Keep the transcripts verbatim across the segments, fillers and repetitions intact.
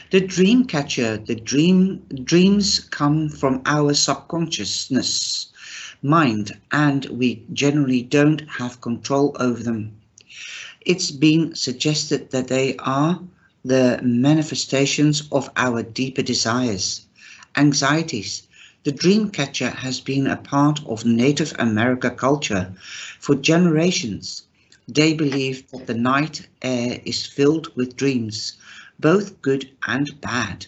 The dream catcher, the dream dreams come from our subconsciousness mind, and we generally don't have control over them. It's been suggested that they are the manifestations of our deeper desires, anxieties. The dream catcher has been a part of Native American culture for generations. They believe that the night air is filled with dreams, both good and bad.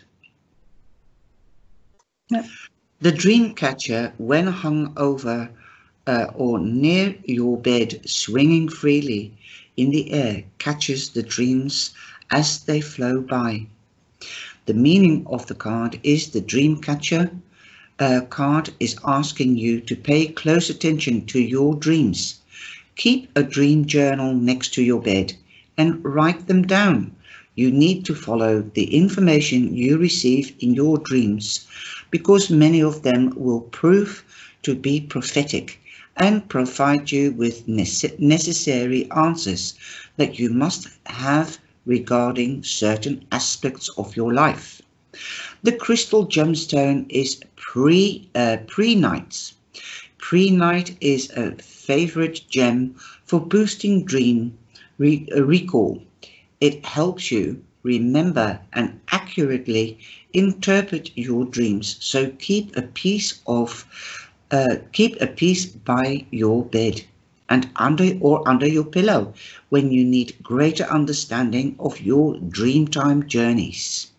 Ja. The dream catcher, when hung over uh, or near your bed, swinging freely in the air, catches the dreams as they flow by. The meaning of the card is the dream catcher uh, card is asking you to pay close attention to your dreams. Keep a dream journal next to your bed and write them down. You need to follow the information you receive in your dreams because many of them will prove to be prophetic and provide you with necessary answers that you must have regarding certain aspects of your life. The crystal gemstone is pre uh, pre-night. Pre-night is a favorite gem for boosting dream re recall. It helps you remember and accurately interpret your dreams. So keep a piece of uh, keep a piece by your bed and under or under your pillow when you need greater understanding of your dreamtime journeys.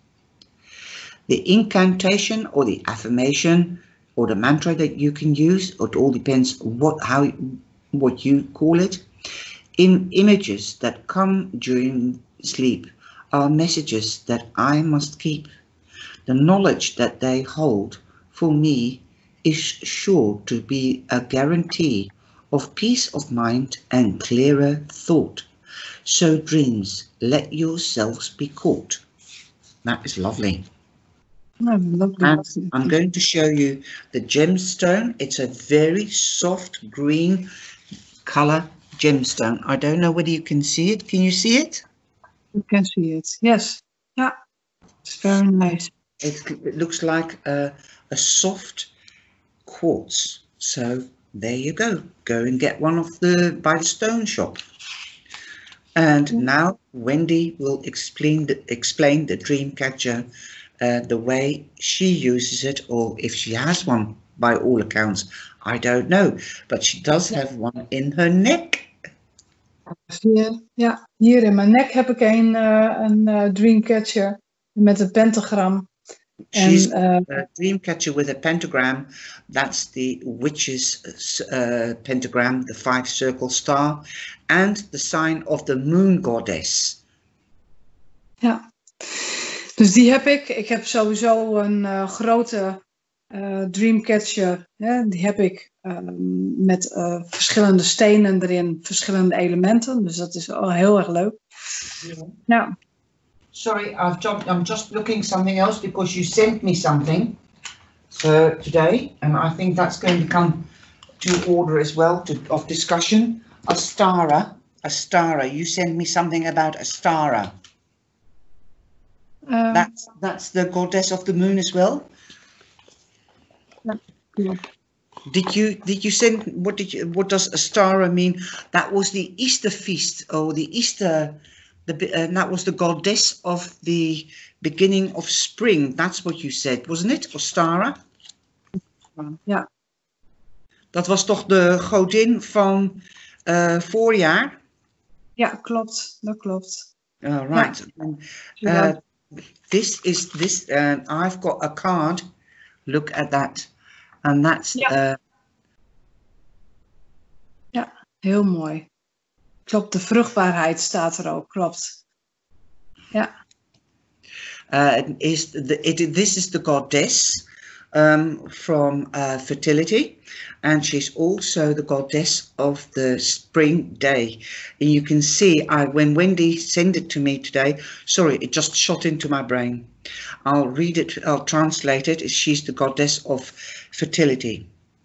The incantation or the affirmation or the mantra that you can use, it all depends what how what you call it. In images that come during sleep are messages that I must keep. The knowledge that they hold for me is sure to be a guarantee of peace of mind and clearer thought. So dreams, let yourselves be caught. That is lovely. Oh, lovely. And I'm going to show you the gemstone. It's a very soft green color gemstone. I don't know whether you can see it. Can you see it? You can see it. Yes. Yeah. It's very nice. It, it looks like a, a soft quartz. So there you go. Go and get one of the by the stone shop. And mm-hmm. Now Wendy will explain the, explain the dream catcher, uh, the way she uses it, or if she has one. By all accounts, I don't know, but she does have one in her neck. Zie je? Ja, hier in mijn nek heb ik een, uh, een uh, dreamcatcher met een pentagram. She's and, uh, a dreamcatcher with a pentagram. That's the witch's uh, pentagram, the five circle star, and the sign of the moon goddess. Ja, dus die heb ik. Ik heb sowieso een uh, grote uh, dreamcatcher. Hè? Die heb ik uh, met uh, verschillende stenen erin, verschillende elementen. Dus dat is al heel erg leuk. Ja. Ja. Sorry, I've jumped, I'm just looking something else because you sent me something so today, and I think that's going to come to order as well to, of discussion. Astara, Astara, you sent me something about Astara. Um, that's that's the goddess of the moon as well. Yeah. Did you did you send what did you what does Astara mean? That was the Easter feast or the Easter. The, uh, that was the goddess of the beginning of spring. That's what you said, wasn't it, Ostara? Ja. Dat was toch de godin van uh, voorjaar? Ja, klopt. Dat klopt. Uh, right. Ja. Uh, this is this. Uh, I've got a card. Look at that, and that's. Ja. Uh, ja, heel mooi. Klopt, de vruchtbaarheid staat er ook, klopt. Ja. Uh, is the, it, this is the goddess um, from uh, fertility, and she's also the goddess of the spring day. And you can see, I when Wendy sent it to me today, sorry, it just shot into my brain. I'll read it, I'll translate it. She's the goddess of fertility.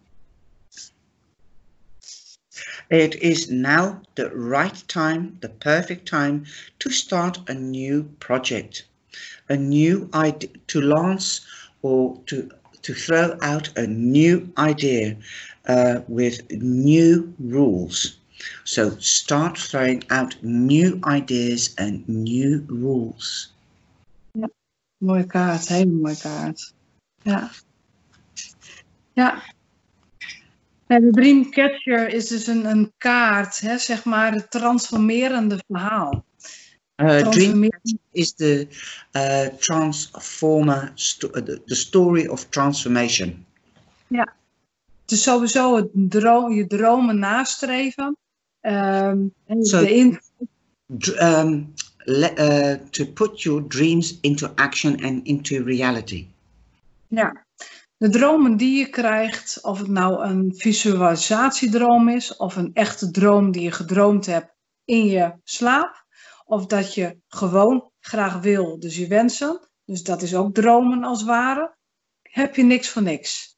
It is now the right time, the perfect time to start a new project. a new idea, to lance or to to throw out a new idea uh, with new rules. So start throwing out new ideas and new rules. Ja, mooie kaart, hele mooie kaart. Ja. Ja. Ja, de Dreamcatcher is dus een, een kaart, hè, zeg maar, het transformerende verhaal. Uh, Transformerende... Dream is the uh, transformer, sto the, the story of transformation. Ja, het is sowieso het droom, je dromen nastreven. Um, so, de in... um, le uh, to put your dreams into action and into reality. Ja. De dromen die je krijgt, of het nou een visualisatiedroom is, of een echte droom die je gedroomd hebt in je slaap, of dat je gewoon graag wil, dus je wensen, dus dat is ook dromen als het ware, heb je niks voor niks.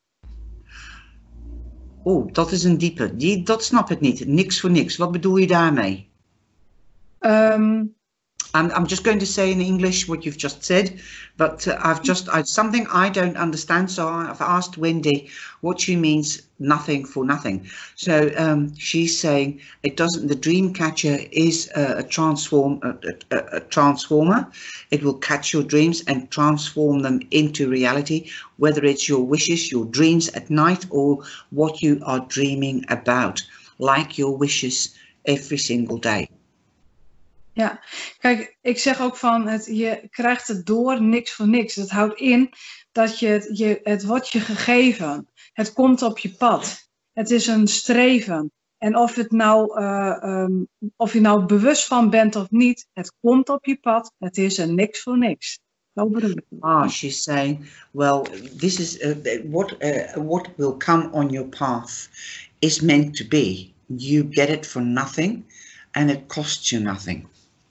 Oh, dat is een diepe, die, dat snap ik niet, niks voor niks, wat bedoel je daarmee? Um, I'm, I'm just going to say in English what you've just said, but uh, I've just, I've something I don't understand, so I've asked Wendy what she means nothing for nothing. So um, she's saying it doesn't, the dream catcher is a, a transform, a, a, a transformer. It will catch your dreams and transform them into reality, whether it's your wishes, your dreams at night, or what you are dreaming about, like your wishes every single day. Ja, kijk, ik zeg ook van, het, je krijgt het door niks voor niks. Dat houdt in dat je het, je, het wordt je gegeven. Het komt op je pad. Het is een streven. En of, het nou, uh, um, of je nou bewust van bent of niet, het komt op je pad. Het is er niks voor niks. Zo bedoel ik. Ah, she's saying, well, this is uh, what uh, what will come on your path is meant to be. You get it for nothing, and it costs you nothing.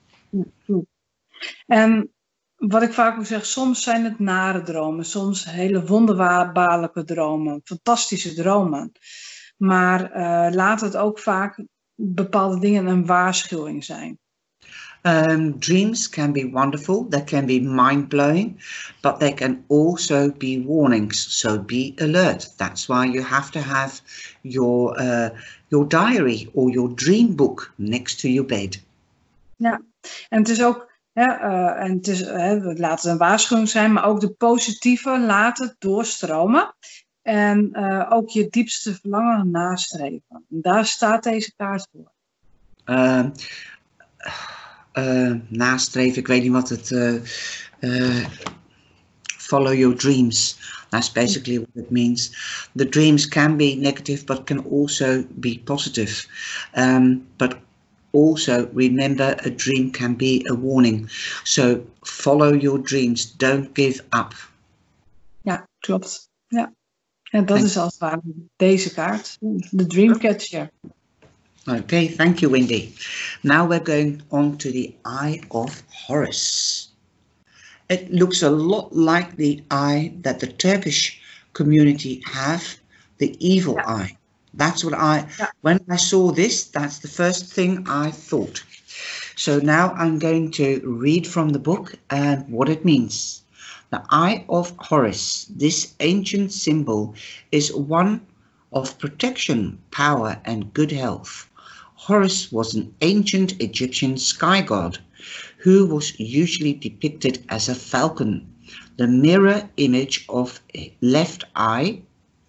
En wat ik vaak ook zeg, soms zijn het nare dromen, soms hele wonderbaarlijke dromen, fantastische dromen. Maar uh, laat het ook vaak bepaalde dingen een waarschuwing zijn. Um, dreams can be wonderful, they can be mind-blowing, but they can also be warnings, so be alert. That's why you have to have your, uh, your diary or your dream book next to your bed. Ja, en het is ook, hè, uh, en het is, hè, laat het een waarschuwing zijn, maar ook de positieve laat het doorstromen. En uh, ook je diepste verlangen nastreven. En daar staat deze kaart voor. Uh, uh, nastreven, ik weet niet wat het... Uh, uh, follow your dreams. That's basically what it means. The dreams can be negative, but can also be positive. Um, but also remember, a dream can be a warning. So follow your dreams. Don't give up. Ja, klopt. Ja. En dat is als het ware deze kaart. De Dreamcatcher. Okay, thank you, Wendy. Now we're going on to the Eye of Horus. It looks a lot like the eye that the Turkish community have, the evil yeah. eye. That's what I, yeah. when I saw this, that's the first thing I thought. So now I'm going to read from the book and what it means. The Eye of Horus, this ancient symbol, is one of protection, power, and good health. Horus was an ancient Egyptian sky god who was usually depicted as a falcon, the mirror image of a left eye,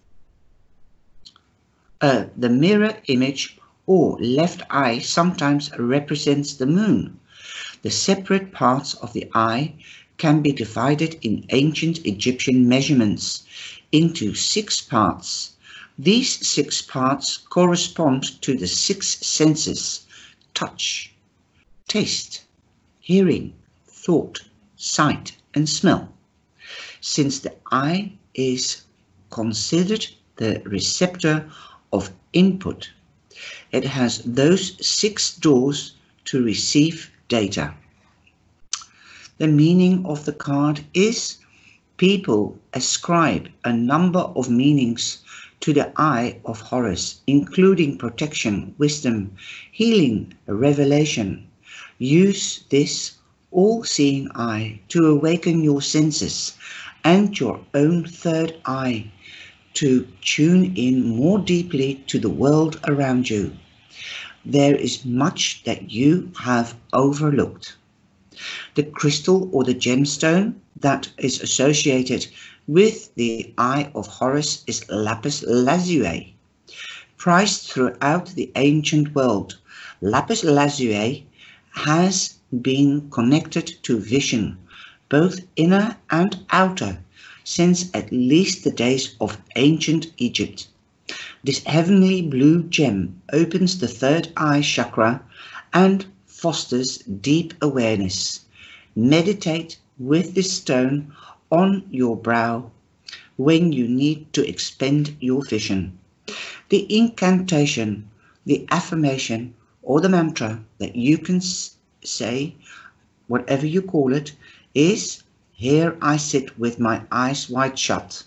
uh, the mirror image or left eye sometimes represents the moon. The separate parts of the eye can be divided in ancient Egyptian measurements into six parts. These six parts correspond to the six senses: touch, taste, hearing, thought, sight, and smell. Since the eye is considered the receptor of input, it has those six doors to receive data. The meaning of the card is people ascribe a number of meanings to the Eye of Horus, including protection, wisdom, healing, revelation. Use this all-seeing eye to awaken your senses and your own third eye to tune in more deeply to the world around you. There is much that you have overlooked. The crystal or the gemstone that is associated with the Eye of Horus is lapis lazuli. Prized throughout the ancient world, lapis lazuli has been connected to vision, both inner and outer, since at least the days of ancient Egypt. This heavenly blue gem opens the third eye chakra and fosters deep awareness. Meditate with this stone on your brow when you need to expand your vision. The incantation, the affirmation, or the mantra that you can say, whatever you call it, is, "Here I sit with my eyes wide shut.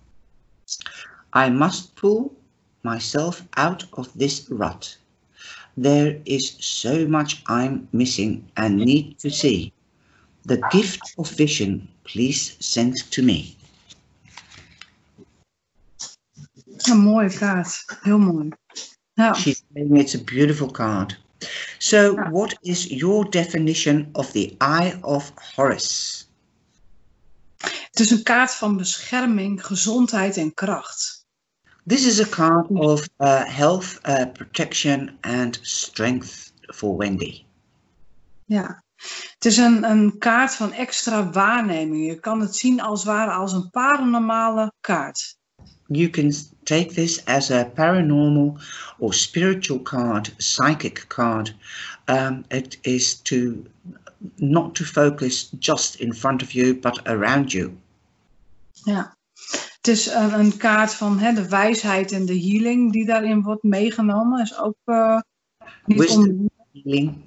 I must pull myself out of this rut. There is so much I'm missing and need to see. The gift of vision, please send to me." Een mooie kaart. Heel mooi. Ja. She's saying it's a beautiful card. So what is your definition of the Eye of Horus? Het is een kaart van bescherming, gezondheid en kracht. This is a card of uh, health, uh, protection and strength for Wendy. Ja. Het is een, een kaart van extra waarneming. Je kan het zien als het ware als een paranormale kaart. You can take this as a paranormal or spiritual card, psychic card. Um, it is to not to focus just in front of you, but around you. Ja. Het is een, een kaart van hè, de wijsheid en de healing die daarin wordt meegenomen. Is ook uh, niet Wisdom, om... healing.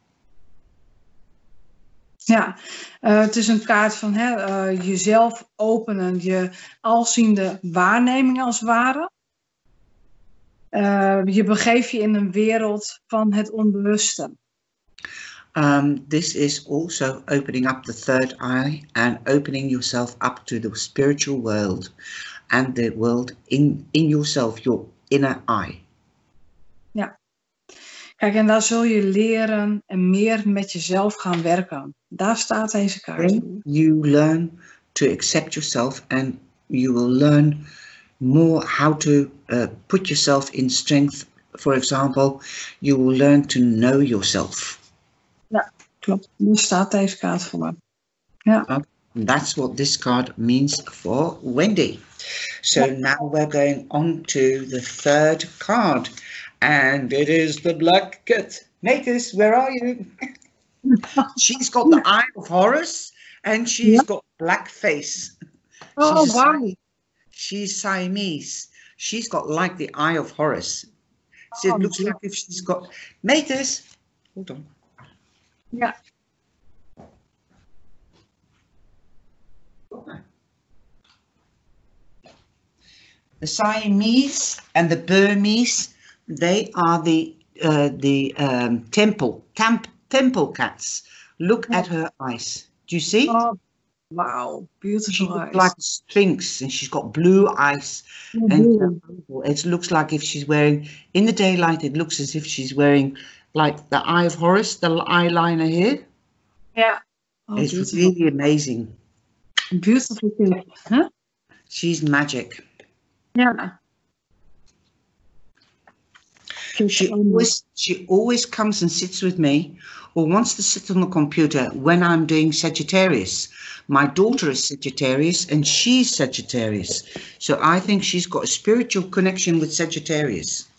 Ja, uh, het is een kaart van hè, uh, jezelf openen, je alziende waarneming als het ware. Uh, je begeeft je in een wereld van het onbewuste. Um, this is also opening up the third eye and opening yourself up to the spiritual world and the world in, in yourself, your inner eye. Ja. Kijk, en daar zul je leren en meer met jezelf gaan werken. Daar staat deze kaart. Then you learn to accept yourself and you will learn more how to uh, put yourself in strength. For example, you will learn to know yourself. Ja, klopt. Daar staat deze kaart voor. Ja. Okay. That's what this card means for Wendy. So Yeah. now we're going on to the third card. And it is the Black Cat. Matus, where are you? She's got the Eye of Horus and she's Yeah. got black face. Oh, she's, wow. Si- she's Siamese. She's got like the Eye of Horus. So Oh, it looks yeah. like if she's got... Matus, hold on. Ja. The Siamese and the Burmese, they are the uh, the um, temple temp, temple cats. Look at her eyes. Do you see? Oh, wow. She Beautiful looks eyes. like a sphinx, and she's got blue eyes. And uh, it looks like if she's wearing, in the daylight, it looks as if she's wearing like the Eye of Horus, the eyeliner here. Ja. Oh, It's beautiful. really amazing. Beautiful kid. Huh? She's magic. Ja. She always she always comes and sits with me or wants to sit on the computer when I'm doing Sagittarius. My daughter is Sagittarius and she's Sagittarius. So I think she's got a spiritual connection with Sagittarius.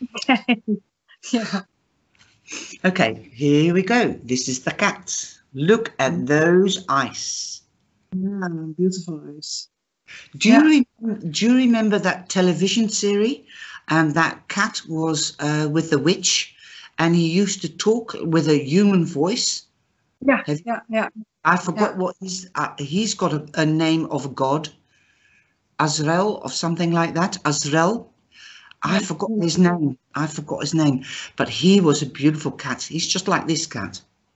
Ja. Okay, here we go. This is the cat. Look at those eyes. Ja, beautiful eyes. Do you, Yeah. rem- do you remember that television series? And that cat was uh, with the witch and he used to talk with a human voice. Ja, Have- ja, ja. I forgot Yeah. what he's, uh, he's got a, a name of a god. Azrael or something like that. Azrael. I Yeah. forgot his name. I forgot his name. But he was a beautiful cat. He's just like this cat.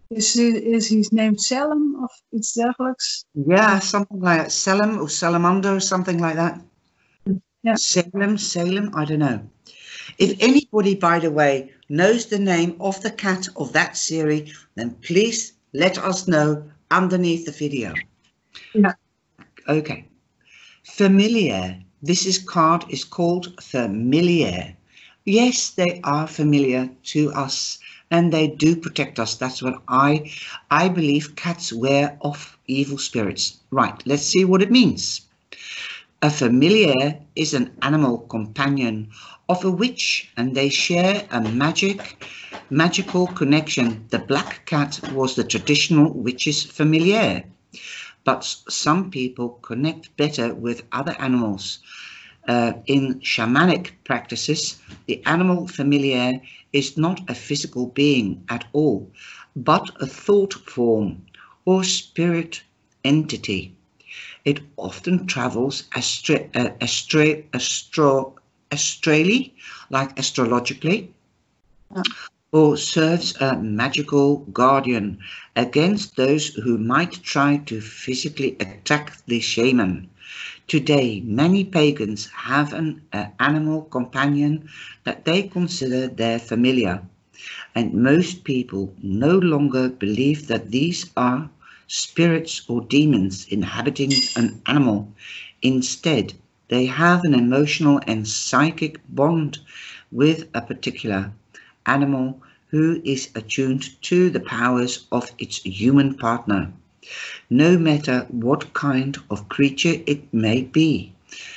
Is, is his name Salem of iets dergelijks? Yeah, something like that. Salem or Salamander or something like that. Yeah. Salem, Salem, I don't know. If anybody, by the way, knows the name of the cat of that series, then please let us know underneath the video. Yeah. Okay. Familiar. This is card is called familiar. Yes, they are familiar to us and they do protect us. That's what I I believe cats wear off evil spirits. Right, let's see what it means. A familiar is an animal companion of a witch and they share a magic magical connection. The black cat was the traditional witch's familiar, but some people connect better with other animals. Uh, in shamanic practices, the animal familiar is not a physical being at all, but a thought form or spirit entity. It often travels astra- uh, astra- astro- astrally, like astrologically, Yeah. or serves a magical guardian against those who might try to physically attack the shaman. Today, many pagans have an uh, animal companion that they consider their familiar, and most people no longer believe that these are spirits or demons inhabiting an animal. Instead, they have an emotional and psychic bond with a particular animal who is attuned to the powers of its human partner, no matter what kind of creature it may be.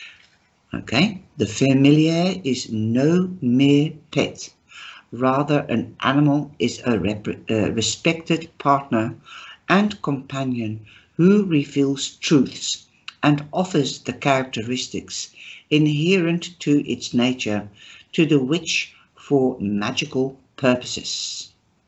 Okay, the familiar is no mere pet. Rather, an animal is a rep- uh, respected partner and companion who reveals truths and offers the characteristics inherent to its nature to the witch for magical purposes.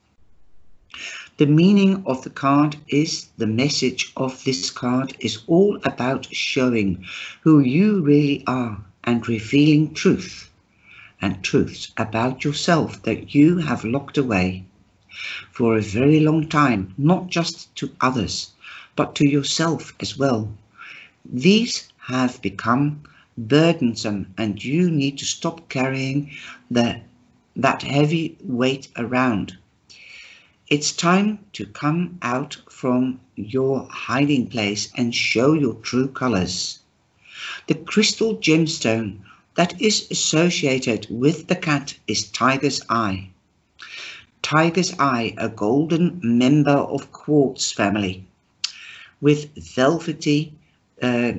The meaning of the card is the message of this card is all about showing who you really are and revealing truth and truths about yourself that you have locked away for a very long time, not just to others, but to yourself as well. These have become burdensome and you need to stop carrying the, that heavy weight around. It's time to come out from your hiding place and show your true colors. The crystal gemstone that is associated with the cat is Tiger's Eye. Tiger's Eye, a golden member of quartz family with velvety uh,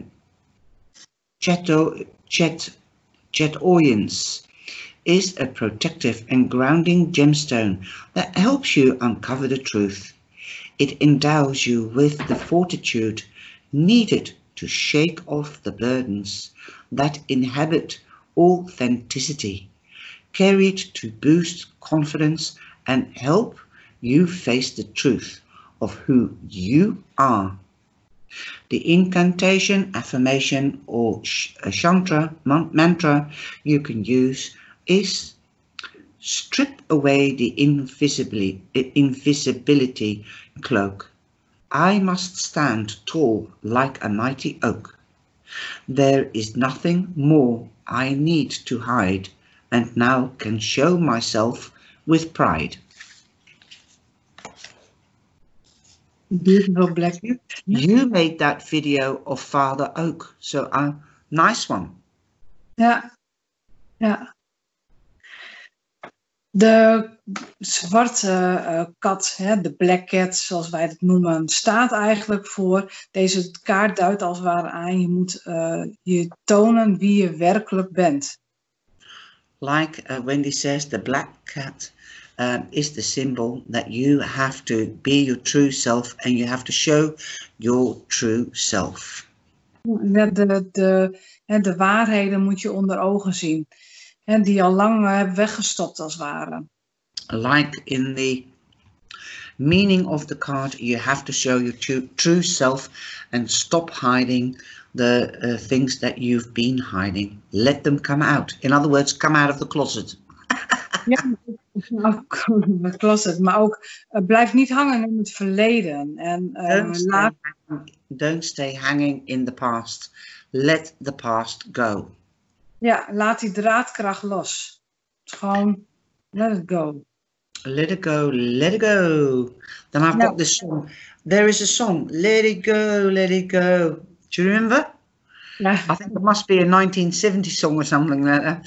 cheto, chet, chetoyans, is a protective and grounding gemstone that helps you uncover the truth. It endows you with the fortitude needed to shake off the burdens that inhabit authenticity, carry it to boost confidence and help you face the truth of who you are. The incantation, affirmation or shantra, mantra you can use is strip away the invisibility, invisibility cloak. I must stand tall like a mighty oak. There is nothing more I need to hide and now can show myself with pride. Beautiful black. You, you made that video of Father Oak, so a uh, nice one. Ja, ja. De zwarte uh, kat, hè, de black cat zoals wij het noemen, staat eigenlijk voor, deze kaart duidt als het ware aan, je moet uh, je tonen wie je werkelijk bent. Like uh, Wendy says, the black cat uh, is the symbol that you have to be your true self and you have to show your true self. De, de, de, de waarheden moet je onder ogen zien. En die al lang hebben weggestopt als het ware. Like in the meaning of the card, you have to show your true, true self and stop hiding the uh, things that you've been hiding. Let them come out. In other words, come out of the closet. Ja, Met closet, maar ook uh, blijf niet hangen in het verleden. En uh, Don't stay, laat, hanging, don't stay hanging in the past. Let the past go. ja, laat die draadkracht los. Gewoon, let it go. Let it go, let it go. Then I've Ja. got this song. There is a song, Let It Go, Let It Go. Do you remember? Ja. I think it must be a nineteen seventy song or something like that.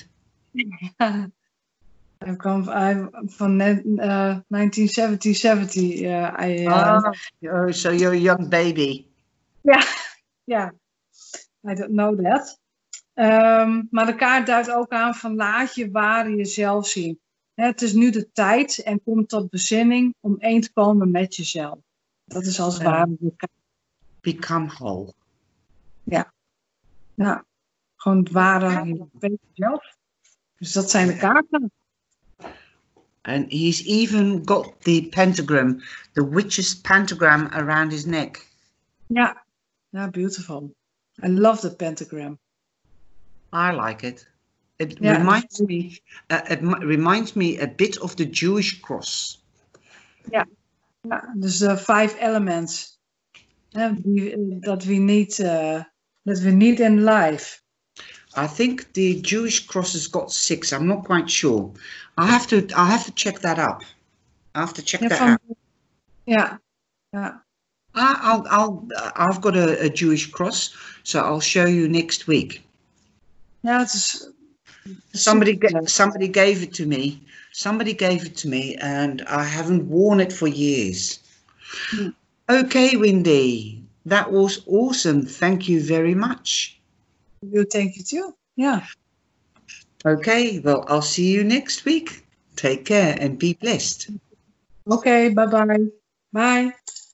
Hij kwam van net, uh, negentien zeventig. Uh, I, uh, oh, oh, so you're a young baby. Ja, ja. I don't know that. Um, maar de kaart duidt ook aan van laat je ware jezelf zien. He, het is nu de tijd en kom tot bezinning om één te komen met jezelf. Dat is als het Um, ware de kaart. Become whole. Ja. Ja. Gewoon het ware je jezelf. Dus dat zijn de kaarten. And he's even got the pentagram, the witch's pentagram around his neck. Ja. Ja, beautiful. I love the pentagram. I like it. It Yeah. reminds me. Uh, it m- reminds me a bit of the Jewish cross. Ja. Ja, dus de five elements. Hè, die, dat we niet, uh, that we need in life. I think the Jewish cross has got six. I'm not quite sure. I have to. I have to check that up. I have to check Ja, that van, out. ja. Ja. I, I'll. I'll. I've got a, a Jewish cross, so I'll show you next week. Ja, het is. Somebody. super. Ga- somebody gave it to me. Somebody gave it to me, and I haven't worn it for years. Hmm. Okay, Wendy, that was awesome. Thank you very much. You thank you too. Yeah. Okay, well, I'll see you next week. Take care and be blessed. Okay, bye bye. Bye.